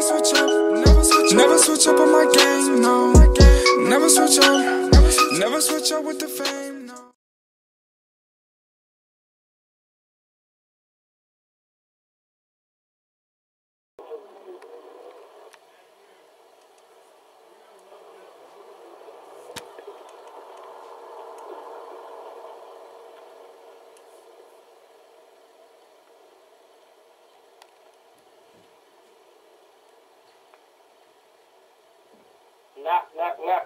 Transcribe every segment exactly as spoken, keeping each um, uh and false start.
switch up, never switch up, never switch up on my game, no. Never switch up, never switch up with the fame, no. Knock, knock, knock.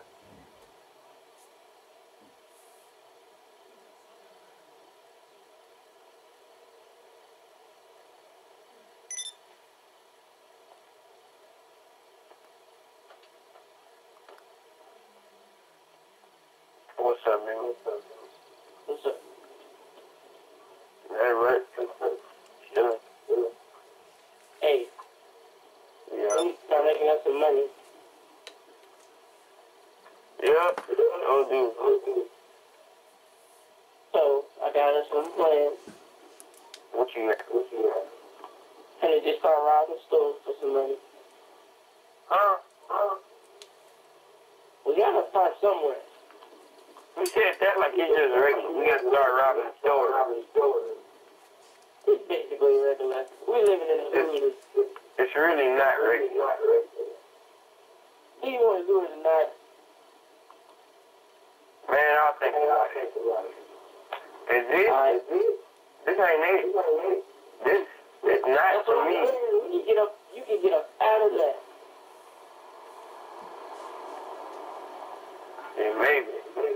What's up, man? What's up? What's up? Hey, right? Yeah. Hey, Yeah. we start making us some money. Yeah. Oh, dude. Oh, dude. So, I got us some plans. What you got? What you got? And they just start robbing stores for some money. Huh? Huh? We gotta start somewhere. We said that like it's just regular. We got to start robbing stores. It's basically regular. We living in a community. It's really not regular. Do you want to do it or not? Man, I'll think about it. Is this? Alright. This ain't it. This is not That's for what I'm me. saying. You can get up, you can get up out of that. Yeah, maybe.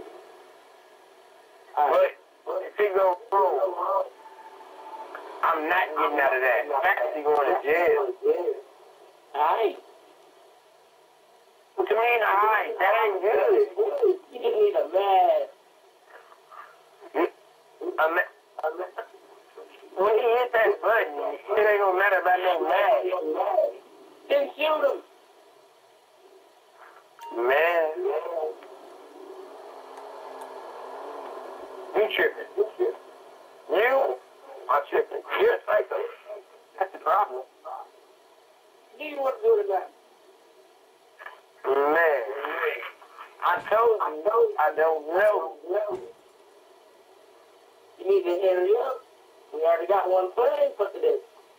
Alright. But if it goes wrong, I'm not getting out of that. I'm actually going to jail. Alright. What you mean, alright? That ain't good. You just need a mask. I'm, I'm, when he hit that button, it ain't gonna matter about no mask. Then shoot him. Man. You tripping. You are tripping. You're a psycho. That's the problem. Do you want to do it or not? Man. I told you, I don't know. You need to hurry up. We already got one plan for today.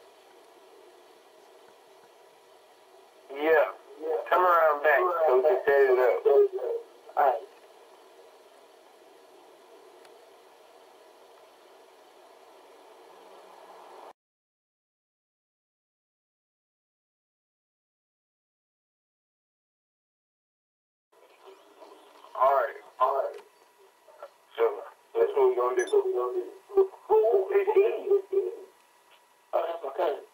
Yeah. Come around back so we can set it up. Alright. Alright, alright. So, that's what we're gonna do. What we gonna do. Who is he? Oh, that's my cousin.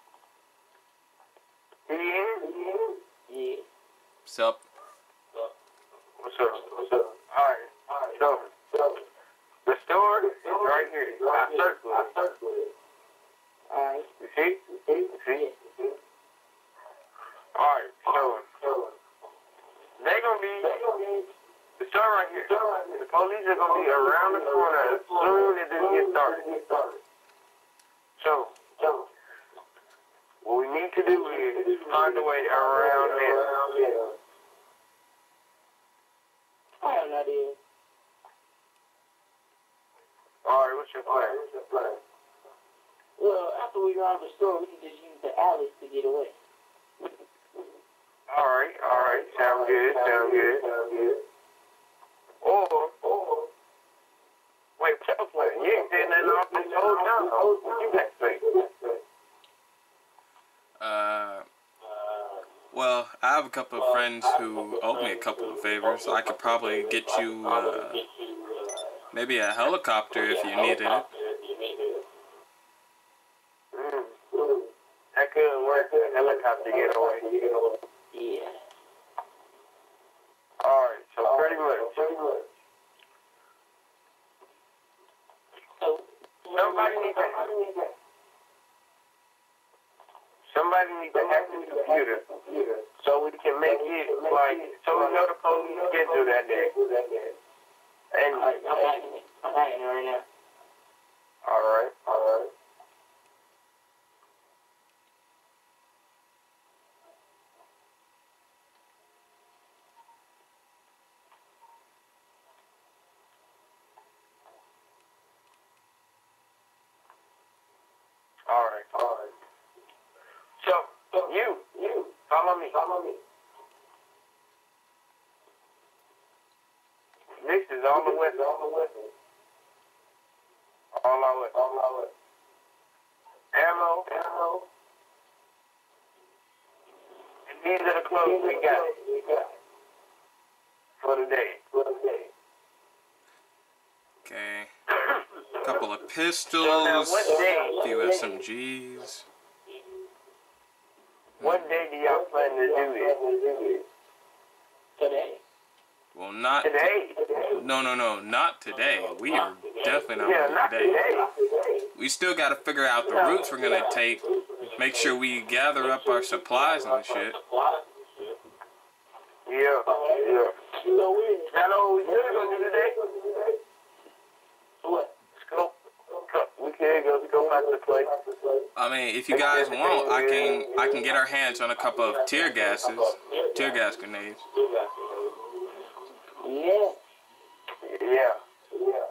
He in? Yeah. What's up? What's up? What's up? Alright, alright. So, so, the store is right here. I circled it. I circled it. Alright. You see? You see? Alright, so, they gonna be, the store right here. The police are gonna be around the corner as soon as it gets started. So, so, what we need to do is find a way around there. I have no idea. Alright, what's your plan? What's your plan? Well, after we rob the store, we can just use the alleys to get away. Alright, alright, sound good, sound good, sound good. Or, or, wait, what's your plan? You ain't saying nothing off this whole time. What you got to say? Uh, well, I have a couple of friends who owe me a couple of favors, so I could probably get you, uh, maybe a helicopter if you needed it. Mm, mm. That couldn't work. A helicopter getaway. Yeah. Alright, so pretty much. Pretty much. So, Somebody needs to Somebody needs to hack the computer so we can make it like so we know the police schedule that day. And Alright, I'm hacking it. I'm hacking it right now. alright, alright. Alright, alright. So, you, you, follow me, follow me. This is all the weapons, all the weapons. All our weapons, all our weapons. Ammo, ammo. And these are the clothes we got, we got. For the day, for the day. Okay. A couple of pistols, So now, what day? a few S M Gs. What day do y'all plan to do this? Today. Well, not Today. No, no, no, not today. We are definitely not Yeah, gonna not do today. today. We still got to figure out the routes we're gonna take. Make sure we gather up our supplies and shit. Yeah, yeah. So we. Now, know what we could go do today? What? Scope. We could go scope out the place. I mean, if you guys want, I can I can get our hands on a couple of tear gases, tear gas grenades. Yeah. Yeah. Yeah.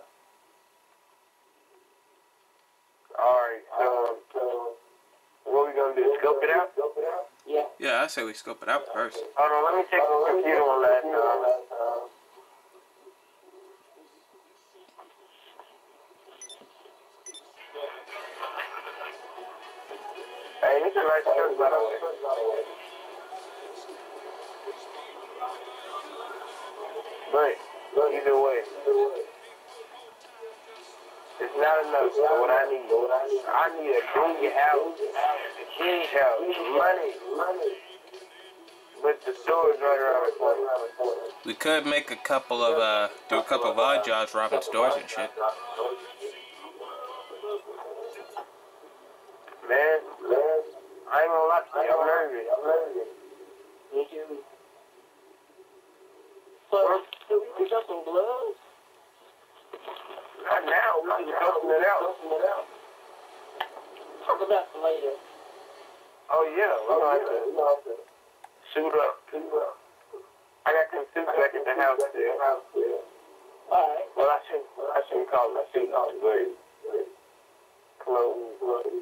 Alright, so, so, what we gonna do? Scope it out? Scope it out? Yeah. Yeah, I say we scope it out first. Hold on, let me check the computer one last time. Hey, this is a nice church, by the way. But, either way, it's not enough. So what I need, I need a big house, a huge house, money, money. But the store is right around the corner. We could make a couple of uh, do a couple of odd jobs, robbing stores and shit. Man, man, I ain't gonna lie to you, I'm nervous. I'm nervous. Me too. So, do we pick up some gloves? Not now, we just dusting it out. Talk about it later. Oh yeah, we're gonna have to, we're gonna have to suit up. Suit up. I got them suits back at the house there. Alright. Well, I shouldn't, I shouldn't call them suits, but clothes, clothes.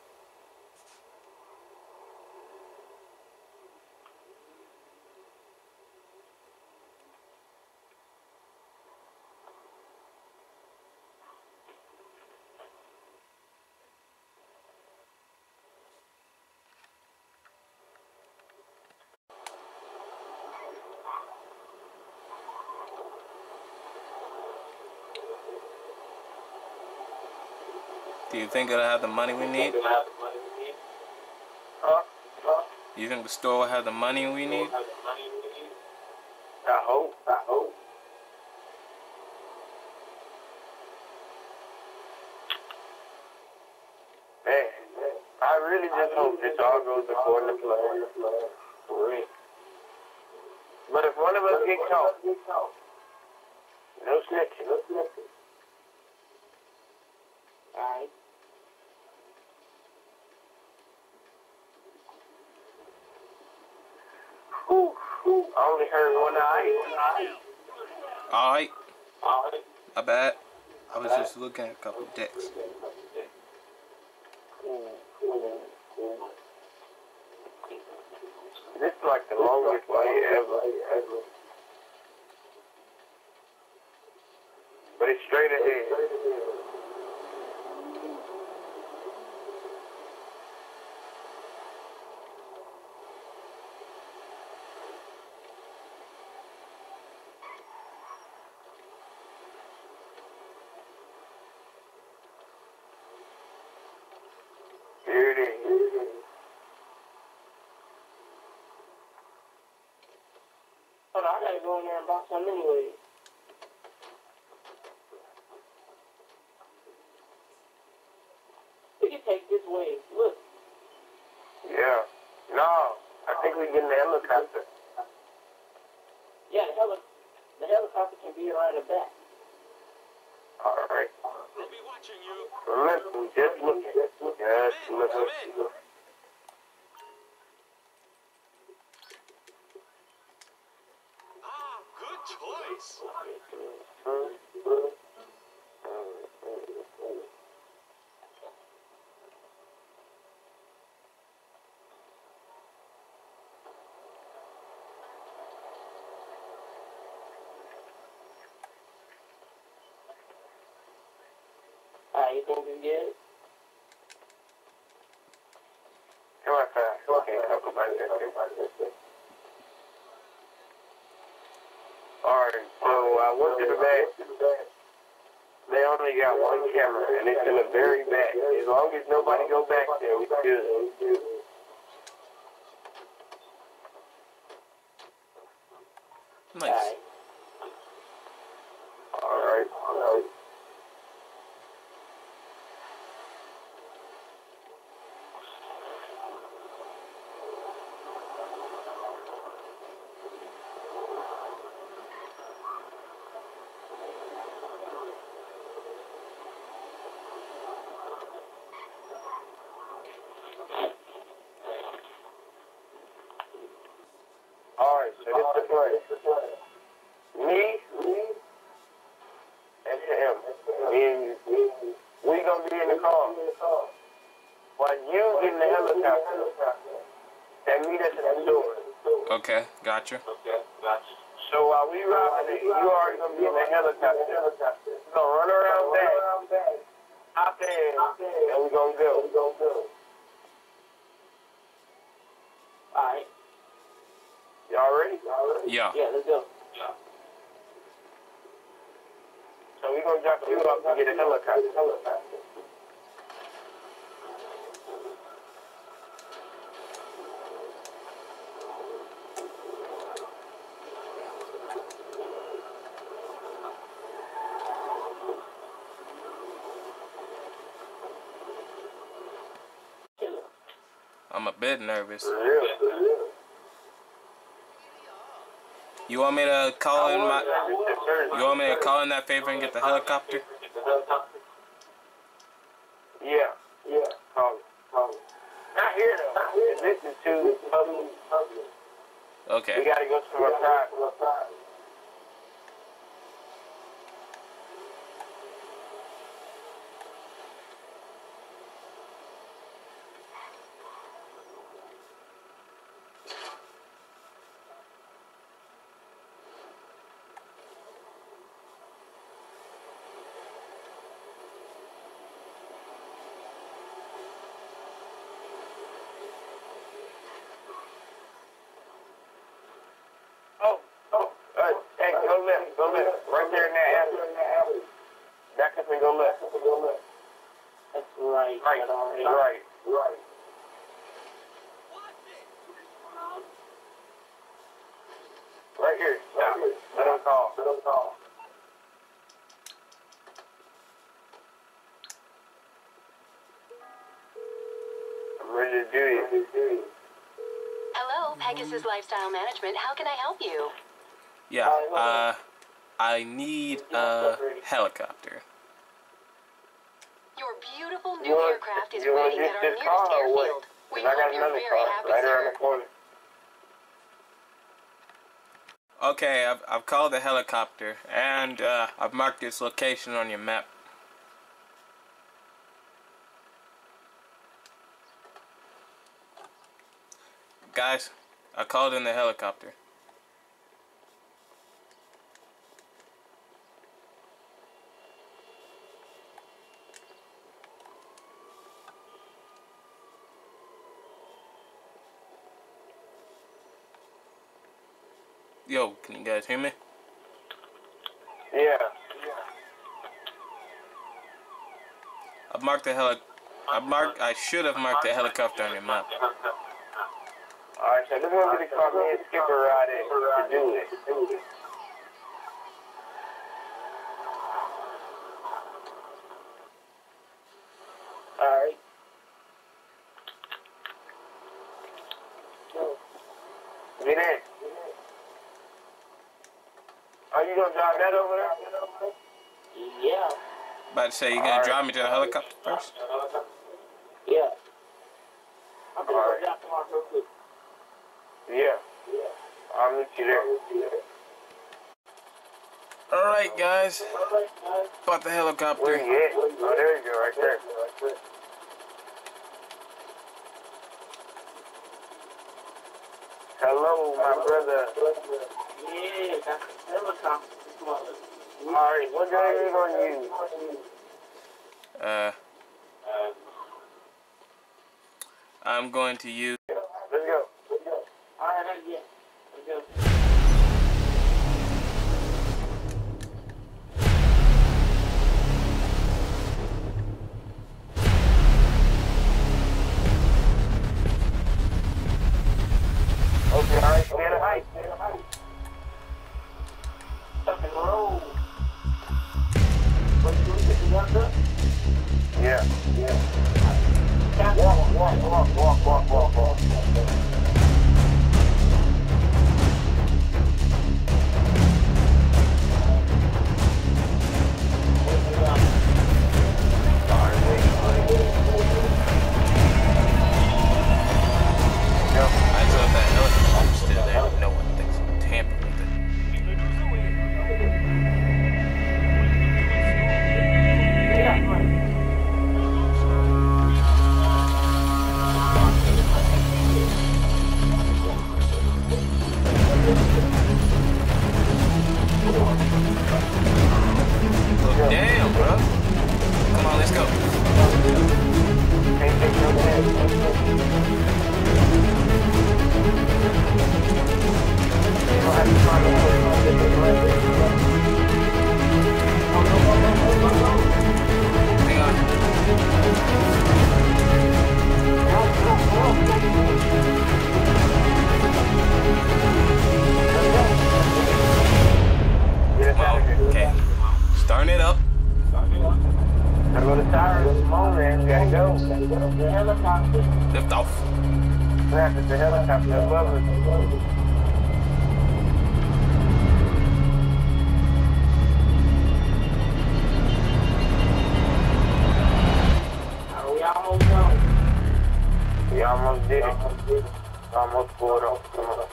Do you think it'll have the money we need? Huh? Huh? You think the store will have the money we need? I hope, I hope. Man, I really just hope this all goes according to plan. For real. But if one of us get caught, no snitching, no snitching. Alright. Whew, whew. I only heard one eye. Alright, Alright. my bad. I was just looking at a couple of decks. This is like the longest way ever, ever. But it's straight ahead. Here it is. Hold on, I gotta go in there and buy some anyway. We can take this way. Look. Yeah. No, I think we get in the helicopter. Yeah, the, heli the helicopter can be around the back. All right. We'll be watching you. Remember, we just looking. Just Come in, come looking. in. Ah, good choice. you think we can get it? Come on, fast. Okay, talk about this. Alright, so I went to the back. They only got one camera, and it's in the very back. As long as nobody go back there, we good. Nice. Alright, alright. Alright, so this is the plan. Me, and him. Me and you. We gonna be in the car. While you get in the helicopter, and meet us in the store. Okay, gotcha. So while we robbing it, you already gonna be in the helicopter. We're gonna run around back, hop in, and we gonna go. Alright. Y'all ready? Yeah. Yeah, let's go. So we gonna drop you off and get a helicopter. I'm a bit nervous. Really? You want me to call in my? You want me to call in that favor and get the helicopter? Yeah, yeah. Call it, call it. Not here though. This is too public. We Okay. gotta go to my private. Oh, oh, uh, hey, go left, go left. Right there in that alley. Back up and go left. That's right. Right, right, right. Right here. Stop. Let him call. Let him call. I'm ready to do it. Hello, Pegasus Lifestyle Management. How can I help you? Yeah. Uh, I need a helicopter. Your beautiful new You want- aircraft is you want waiting at our this nearest car or what? airfield. We 'Cause I got hope you're another very car happy, right around sir. the corner. Okay, I've I've called the helicopter and uh, I've marked its location on your map. Guys, I called in the helicopter. Yo, can you guys hear me? Yeah. I've marked the heli. I marked. I should have marked the helicopter on your map. Alright, so this is going to be the car me and Skipper ride in to do it. Alright. Get in. Are you going to drive that over there? Yeah. About to say, you gonna drive me to the helicopter first? Yeah. I'm gonna Alright. go drop them off real quick. Yeah. I'll meet you there. Alright, guys. Bought the Where helicopter. you at? Oh, there you go, right there. Hello, my brother. Yeah, that's a helicopter. Alright, what day are you going to use? Uh, I'm going to use. Let's go. Let's go. All right, let's go. Let's go. Okay, all right, stay at a height. Stay at a height. Tuck and roll. What you doing? Get the guns up? Yeah, yeah. Walk, Walk, walk, walk, walk, walk, walk, walk. I thought that helicopter was still there. No one thinks I'm tampering with it. Oh, damn, bro. Come on, let's go. Can't take no chance. You don't have to find a way to get this way. Hang on. Get us out of here. Okay. Starting it up. Gotta go to Cyrus. Come on, man. Gotta go. The helicopter. Lift off. Snap, it's the helicopter above us. Are we almost done? We almost did it. Almost pulled off. Come on.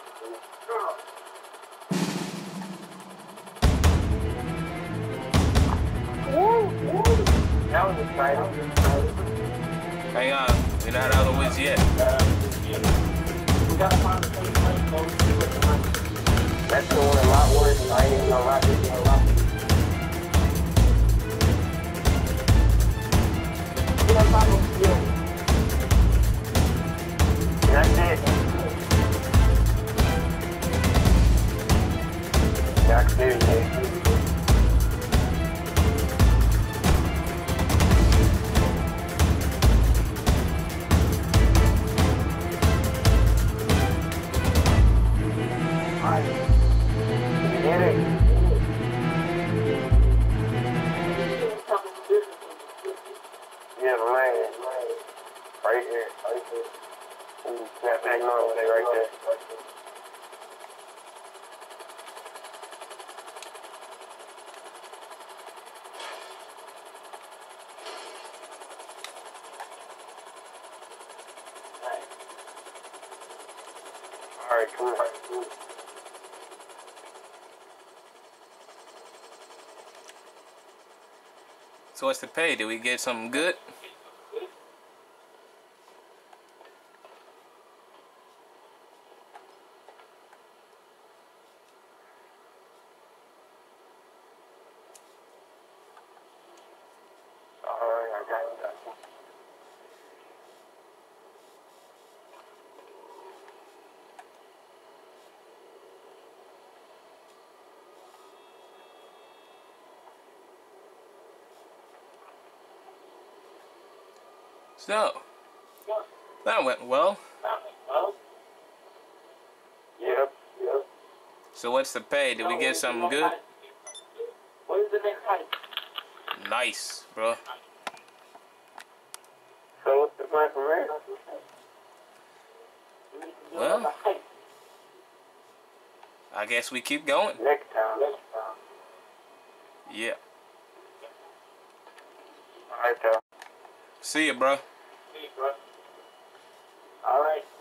That was exciting. Hang on. We're not out of the woods yet. We gotta find a safe place, folks. That's doing a lot worse than I ain't gonna lie to you. We gotta find a field. That's it. That's it, man. You did it. Yeah, the land. Right here. Right here. Ooh, snap back Norway right there. All right, come on. So what's the pay? Did we get something good? All right, I got you. Got you. So, that went well. Yep, yep. So what's the pay? Did we get something good? What is the next height? Nice, bro. So what's the plan from here? Well. The height. I guess we keep going. Next time. Next time. Yeah. All right, y'all. See ya, bro. All right.